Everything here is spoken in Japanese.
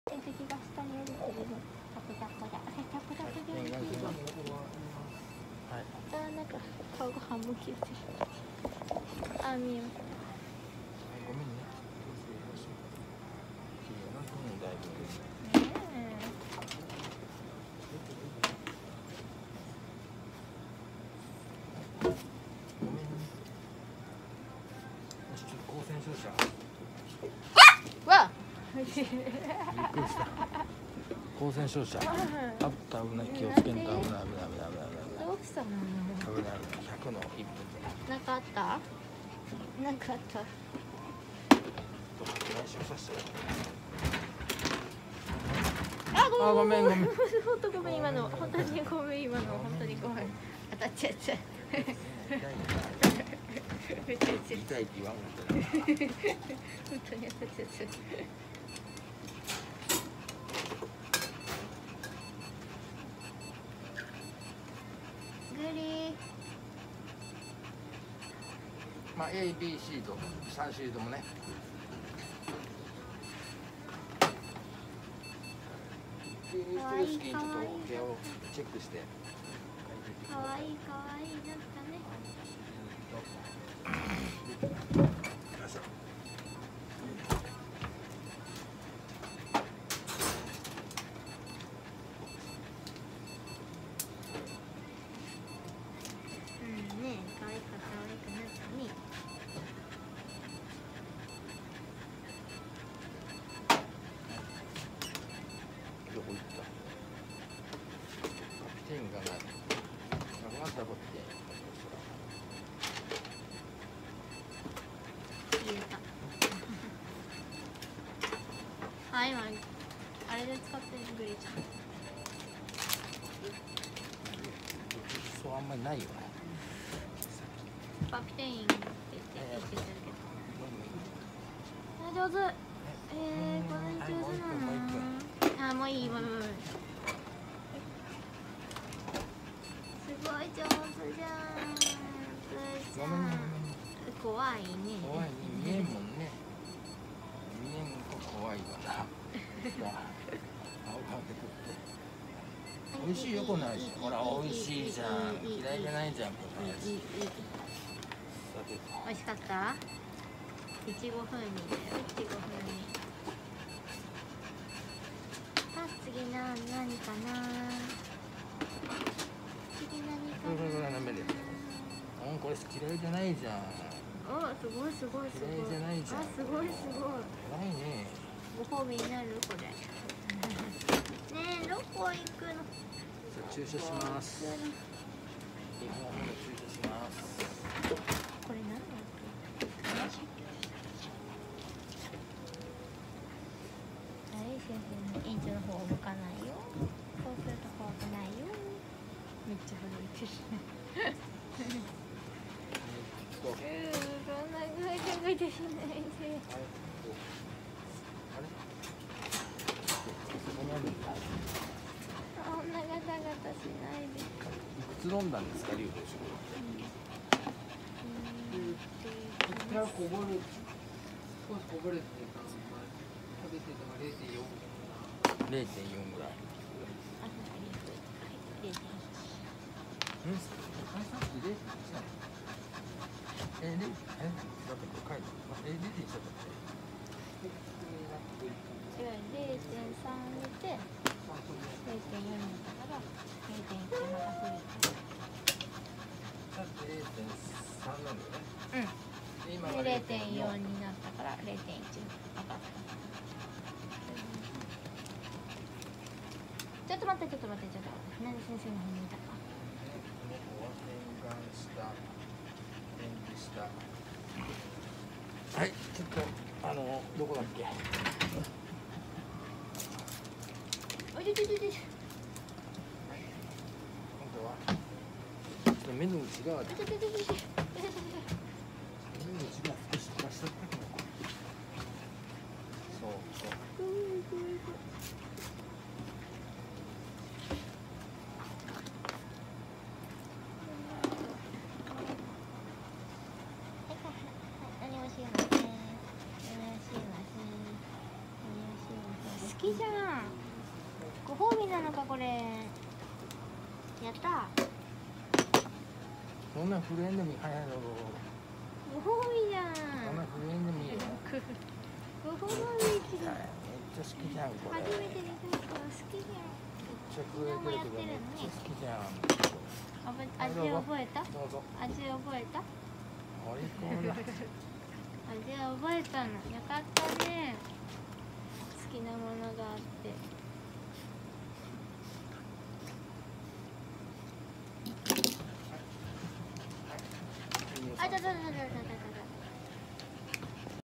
天敵が下に降りてるの。タコタコだ。タコタコで降りてる。 はい。 あ、なんか顔が半分消えてる。あ、見えます。 ごめんね。だいぶ。ごめんね。ちょっと光線照射。 わっ。 びっくりした。光線照射。危ない、気をつけんと危ない、危ない、危ない、危ない。 どうしたの？ 危ない、100の1分で。 なんかあった？なんかあった？ 来週させて。 あ、 ごめんごめん。 本当ごめん、今の本当にごめん、今の本当にごめん。当たっちゃった。 痛いって言わんかったな。 本当に当たっちゃった。グリ。 まあ A、B、C と3種類ともね。 可愛いちょっと部屋をチェックして。 可愛い可愛いなんかね。うんね、可愛くなったね。 どこ行った？カピテンがない。なくなったカピテン。 消えた。あ、今あれで使ってるグリちゃん。 そうあんまりないよね。 カピテインって言ってるけど。あ、上手。これ上手なの。あ、もういい、もういい。すごい上手じゃん。怖いね。 怖いね、見えんもんね。見えんと怖いから。美味しいよこの味。ほら美味しいじゃん。嫌いじゃないじゃんこの味。 美味しかった？いちご風味だよ。いちご風味。あ、次何かな。次何かな。 これ嫌いじゃないじゃん。 お、すごいすごいすごい。 嫌いじゃないじゃん。 あ、すごいすごい。 偉いね。 ご褒美になるこれ。ねえ、どこ行くの？ 駐車します。日本の駐車します。 これ何だっけ？先生の園長の方を向かないよ。そうすると怖くないよ。めっちゃ震えてる。そんなガイガイしないで。そんなガタガタしないで。 いくつ飲んだんですか、龍斗氏。 こちらこぼれ、少しこぼれてたので、食べてたら0.4。 0.4ぐらい。だってこれ書いて0.1だったっ違う、0.3入れて0.4になったから0.1また増えた。 だって0.3なんだよね。 うん。で0.4になったから0.1上がった。ちょっと待って。なんで先生の方にいたか。 はい、ちょっとどこだっけ。 おいで。 今度はちょっと目の内が少し出しちゃったけど。そう。 好きじゃん。 ご褒美なのかこれ。やった。 そんな震えんでもいい早いの。 ご褒美じゃん。 そんな震えんでもいいよ。 ご褒美めっちゃ好きじゃんこれ。 初めて見た人は好きじゃん。 めっちゃ震えてるけどめっちゃ好きじゃん。 味覚えた？ どうぞ。 味覚えた？ おいこうだ。 味覚えたの。よかったね。好きなものがあって。あ、ちょっと。